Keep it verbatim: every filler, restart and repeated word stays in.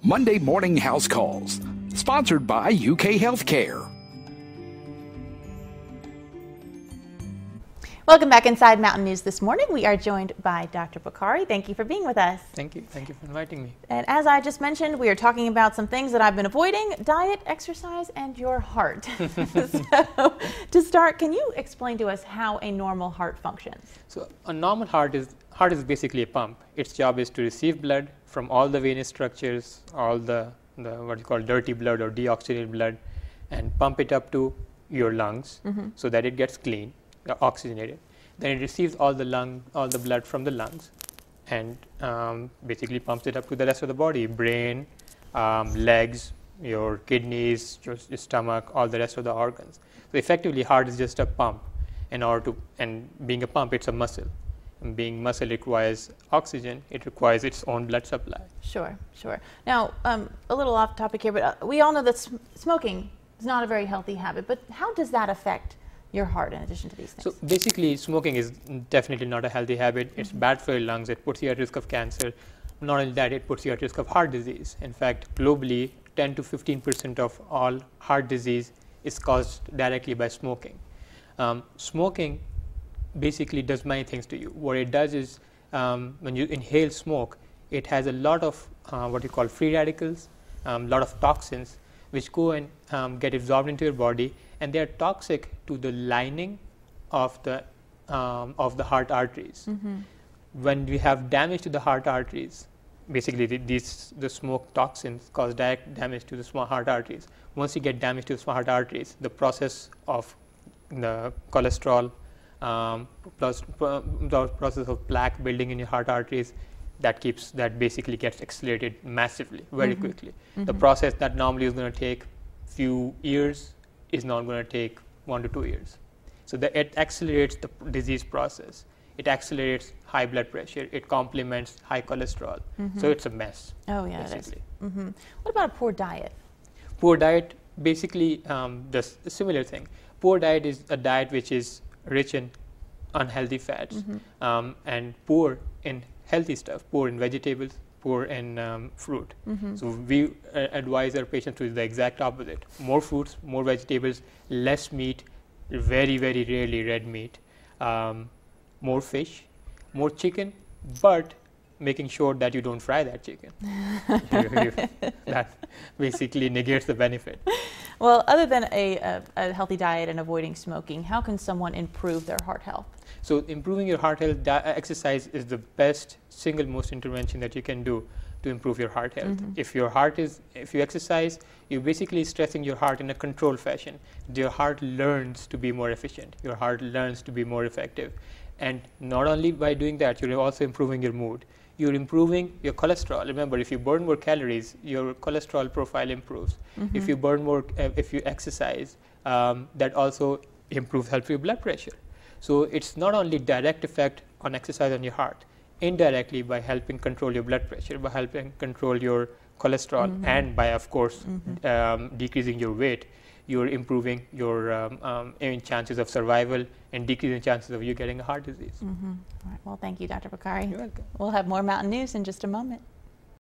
Monday Morning House Calls, sponsored by U K Healthcare. Welcome back inside Mountain News this morning. We are joined by Doctor Bakari. Thank you for being with us. Thank you. Thank you for inviting me. And as I just mentioned, we are talking about some things that I've been avoiding: diet, exercise, and your heart. So, to start, can you explain to us how a normal heart functions? So, a normal heart is heart is basically a pump. Its job is to receive blood from all the venous structures, all the, the what you call dirty blood or deoxygenated blood, and pump it up to your lungs mm-hmm. so that it gets clean, oxygenated. Then it receives all the lung, all the blood from the lungs, and um, basically pumps it up to the rest of the body: brain, um, legs, your kidneys, your, your stomach, all the rest of the organs. So effectively, heart is just a pump. In order to, and being a pump, it's a muscle. And being muscle requires oxygen. It requires its own blood supply. Sure, sure. Now, um, a little off topic here, but uh, we all know that sm smoking is not a very healthy habit. But how does that affect your heart in addition to these things? So basically, smoking is definitely not a healthy habit. It's mm-hmm. bad for your lungs. It puts you at risk of cancer. Not only that, it puts you at risk of heart disease. In fact, globally, ten to fifteen percent of all heart disease is caused directly by smoking. Um, smoking basically does many things to you. What it does is, um, when you inhale smoke, it has a lot of uh, what you call free radicals, a um, lot of toxins, which go and um, get absorbed into your body, and they are toxic to the lining of the um, of the heart arteries. Mm-hmm. When we have damage to the heart arteries, basically the, these the smoke toxins cause direct damage to the small heart arteries. Once you get damage to the small heart arteries, the process of the cholesterol, um, plus uh, the process of plaque building in your heart arteries, that keeps that basically gets accelerated massively, very mm-hmm. quickly. Mm-hmm. The process that normally is going to take few years is not going to take one to two years. So that it accelerates the disease process. It accelerates high blood pressure. It complements high cholesterol. Mm-hmm. So it's a mess. Oh yeah, basically. It is. Mm-hmm. What about a poor diet? Poor diet, basically, um, does a similar thing. Poor diet is a diet which is rich in unhealthy fats mm-hmm. um, and poor in healthy stuff, poor in vegetables, poor in um, fruit. Mm-hmm. So we uh, advise our patients to do the exact opposite: more fruits, more vegetables, less meat, very very rarely red meat, um, more fish, more chicken, but making sure that you don't fry that chicken. That basically negates the benefit. Well, other than a, a, a healthy diet and avoiding smoking, how can someone improve their heart health? So improving your heart health, exercise is the best single most intervention that you can do to improve your heart health. Mm-hmm. If your heart is, if you exercise, you're basically stressing your heart in a controlled fashion. Your heart learns to be more efficient. Your heart learns to be more effective. And not only by doing that, you're also improving your mood. You're improving your cholesterol. Remember, if you burn more calories, your cholesterol profile improves. Mm-hmm. If you burn more, uh, if you exercise, um, that also improves, helps your blood pressure. So it's not only direct effect on exercise on your heart, indirectly by helping control your blood pressure, by helping control your cholesterol, mm-hmm. and by, of course, mm-hmm. um, decreasing your weight, you're improving your um, um, chances of survival and decreasing chances of you getting a heart disease. Mm-hmm. All right. Well, thank you, Doctor Bakari. You're welcome. We'll have more Mountain News in just a moment.